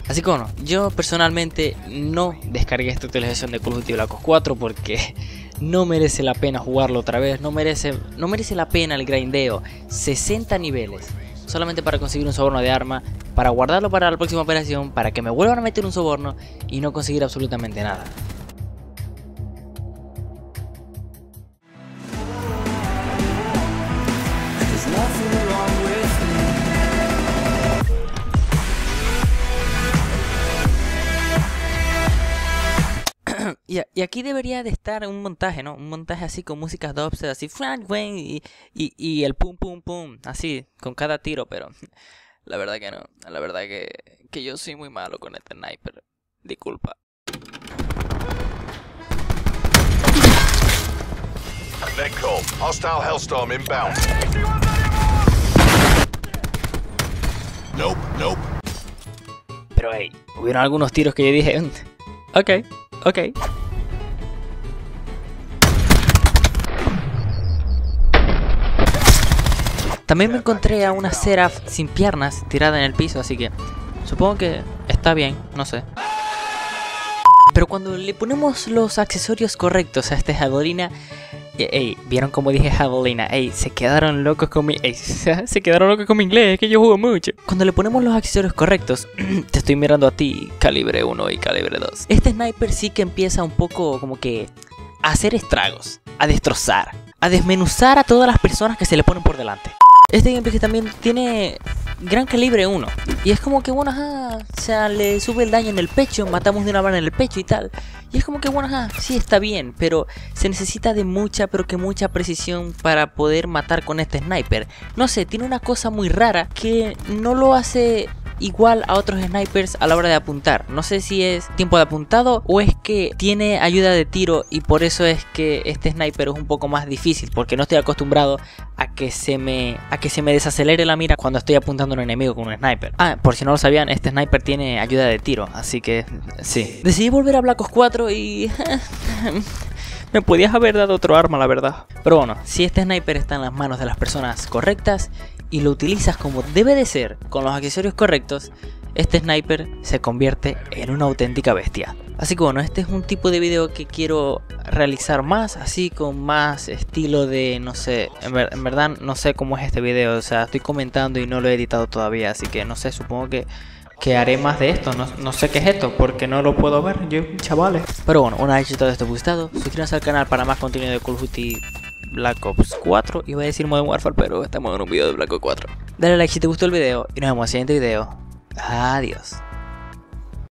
Así que bueno, yo personalmente no descargué esta actualización de Call of Duty Black Ops 4 porque no merece la pena jugarlo otra vez, no merece la pena el grindeo, 60 niveles, solamente para conseguir un soborno de arma, para guardarlo para la próxima operación, para que me vuelvan a meter un soborno y no conseguir absolutamente nada. Y aquí debería de estar un montaje, ¿no? Un montaje así con músicas dubstep, así, y el pum pum pum, así, con cada tiro, pero la verdad que no. La verdad que yo soy muy malo con este sniper. Disculpa. Netcall, hostile Hellstorm inbound. Nope. Pero hey, hubieron algunos tiros que yo dije, ok. También me encontré a una Seraph sin piernas tirada en el piso, así que supongo que está bien, no sé. Pero cuando le ponemos los accesorios correctos a este Javelina, ¿vieron cómo dije Javelina? Se quedaron locos con mi... se quedaron locos con mi inglés, es que yo juego mucho. Cuando le ponemos los accesorios correctos, te estoy mirando a ti, calibre 1 y calibre 2. Este sniper sí que empieza un poco como que a hacer estragos, a destrozar, a desmenuzar a todas las personas que se le ponen por delante. Este gameplay también tiene gran calibre 1. Y es como que bueno, o sea, le sube el daño en el pecho, matamos de una bala en el pecho y tal. Y es como que bueno, sí está bien, pero se necesita de mucha precisión para poder matar con este sniper. No sé, tiene una cosa muy rara que no lo hace igual a otros snipers a la hora de apuntar. No sé si es tiempo de apuntado o es que tiene ayuda de tiro y por eso es que este sniper es un poco más difícil, porque no estoy acostumbrado a que se me desacelere la mira cuando estoy apuntando a un enemigo con un sniper. Por si no lo sabían, este sniper tiene ayuda de tiro, así que sí. Decidí volver a Black Ops 4 y... me podías haber dado otro arma, la verdad. Pero bueno, si este sniper está en las manos de las personas correctas y lo utilizas como debe de ser, con los accesorios correctos, este sniper se convierte en una auténtica bestia. Así que bueno, este es un tipo de video que quiero realizar más, así con más estilo de, no sé, en verdad no sé cómo es este video, o sea, estoy comentando y no lo he editado todavía, así que no sé, supongo que haré más de esto, no sé qué es esto, porque no lo puedo ver yo, chavales. Pero bueno, una vez que todo esto te ha gustado, suscríbanse al canal para más contenido de Call of Duty Black Ops 4. Iba a decir Modern Warfare, pero estamos en un video de Black Ops 4. Dale like si te gustó el video y nos vemos en el siguiente video. Adiós.